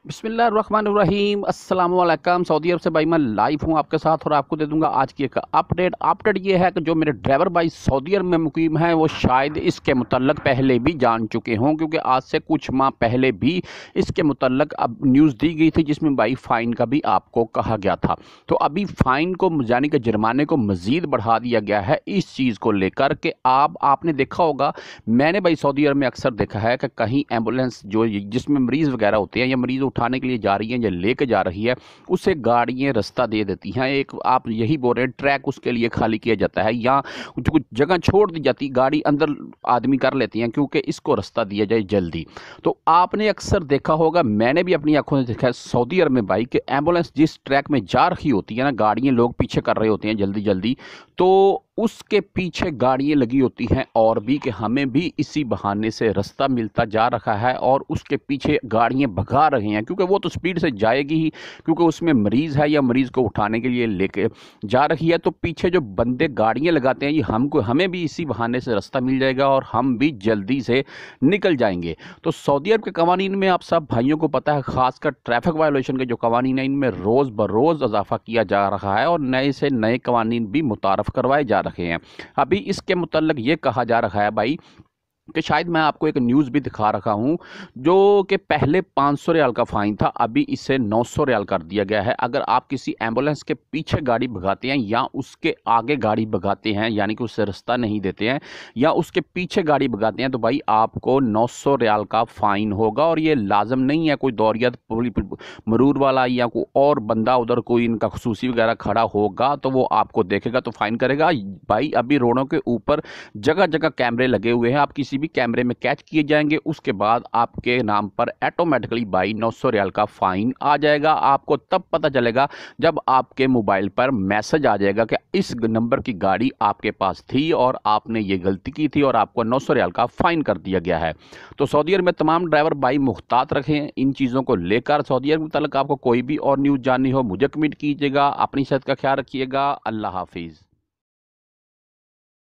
बिस्मिल्लाहिर्रहमानिर्रहीम अस्सलाम वालेकुम। सऊदी अरब से भाई मैं लाइव हूँ आपके साथ और आपको दे दूंगा आज की एक अपडेट ये है कि जो मेरे ड्राइवर भाई सऊदी अरब में मुकीम हैं वो शायद इसके मुतल्लक पहले भी जान चुके हों, क्योंकि आज से कुछ माह पहले भी इसके मुतल्लक अब न्यूज़ दी गई थी जिसमें भाई फ़ाइन का भी आपको कहा गया था। तो अभी फ़ाइन को यानी कि जुर्माने को मज़ीद बढ़ा दिया गया है इस चीज़ को लेकर के। आपने देखा होगा, मैंने भाई सऊदी अरब में अक्सर देखा है कि कहीं एम्बुलेंस जो जिसमें मरीज़ वगैरह होते हैं या मरीज़ उठाने के लिए जा रही है या लेके जा रही है, उसे गाड़ियाँ रास्ता दे देती हैं। एक आप यही बोल रहे हैं, ट्रैक उसके लिए खाली किया जाता है या कुछ जगह छोड़ दी जाती, गाड़ी अंदर आदमी कर लेती हैं क्योंकि इसको रास्ता दिया जाए जल्दी। तो आपने अक्सर देखा होगा, मैंने भी अपनी आंखों से देखा है सऊदी अरब में भाई कि एम्बुलेंस जिस ट्रैक में जा रही होती है ना, गाड़ियाँ लोग पीछे कर रहे होते हैं जल्दी जल्दी, तो उसके पीछे गाड़ियाँ लगी होती हैं और भी कि हमें भी इसी बहाने से रास्ता मिलता जा रहा है और उसके पीछे गाड़ियाँ भगा रहे हैं, क्योंकि वो तो स्पीड से जाएगी ही, क्योंकि उसमें मरीज़ है या मरीज़ को उठाने के लिए लेके जा रही है। तो पीछे जो बंदे गाड़ियाँ लगाते हैं, ये हमें भी इसी बहाने से रास्ता मिल जाएगा और हम भी जल्दी से निकल जाएंगे। तो सऊदी अरब के कवानीन में आप सब भाइयों को पता है, खासकर ट्रैफिक वायोलेशन के जो कवानीन है इनमें रोज़ बरोज़ इजाफा किया जा रहा है और नए से नए कवानीन भी मुतारफ़ करवाए जा रहे हैं। अभी इसके मुतल्लक ये कहा जा रहा है भाई कि शायद मैं आपको एक न्यूज़ भी दिखा रखा हूँ, जो कि पहले 500 रियाल का फ़ाइन था, अभी इसे 900 रियाल कर दिया गया है। अगर आप किसी एम्बुलेंस के पीछे गाड़ी भगाते हैं या उसके आगे गाड़ी भगाते हैं, यानी कि उससे रास्ता नहीं देते हैं या उसके पीछे गाड़ी भगाते हैं, तो भाई आपको 900 रियाल का फ़ाइन होगा। और ये लाजम नहीं है कोई दौरियत मरूर वाला या कोई और बंदा उधर कोई इनका खसूसी वगैरह खड़ा होगा तो वो आपको देखेगा तो फ़ाइन करेगा। भाई अभी रोडों के ऊपर जगह जगह कैमरे लगे हुए हैं, आप किसी भी कैमरे में कैच किए जाएंगे, उसके बाद आपके नाम पर ऑटोमेटिकली भाई 900 रियाल का फाइन आ जाएगा। आपको तब पता चलेगा जब आपके मोबाइल पर मैसेज आ जाएगा कि इस नंबर की गाड़ी आपके पास थी और आपने ये गलती की थी और आपको 900 रियाल का फाइन कर दिया गया है। तो सऊदी अरब में तमाम ड्राइवर भाई मुहतात रखें इन चीज़ों को लेकर। सऊदी अरब मुतल्लिक आपको कोई भी और न्यूज़ जाननी हो मुझे कमेंट कीजिएगा। अपनी सेहत का ख्याल रखिएगा। अल्लाह हाफिज़।